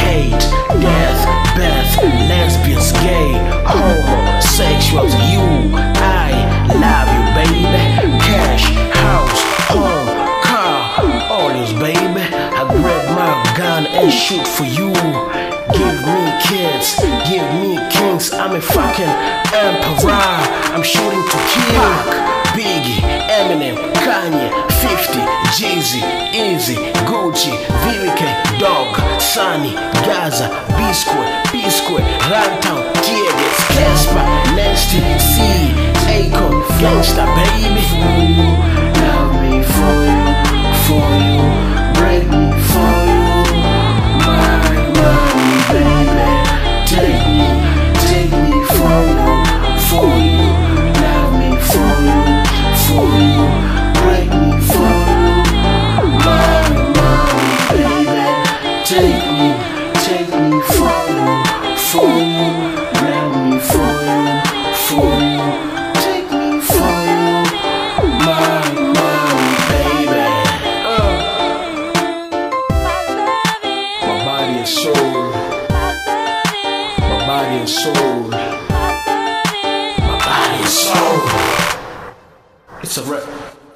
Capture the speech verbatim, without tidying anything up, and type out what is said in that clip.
hate, death, Beth, lesbians, gay, homosexuals. You, I love you, baby. Cash, house, home, car, all this, baby. I grab my gun and shoot for you. Give me kids, give me kings. I'm a fucking emperor. I'm shooting to kill. Pac, Biggie, Eminem, Kanye, fifty, Jeezy, Easy, Gucci, V K, Dog, Sunny, Gaza, Biscuit, Biscuit, Runtown, Teargas, Casper, Nasty, C, Akon, Gangsta, baby. For you, love me for you, for you, break me for you. My money, baby, take me, take me for you, for you, love me for you, for you, break me for you. My money, baby, take me, take me for you, for you, love me for you, for you, take me for you. My money, baby. Uh. My body and soul, my body and soul, my body and soul. It's a rap.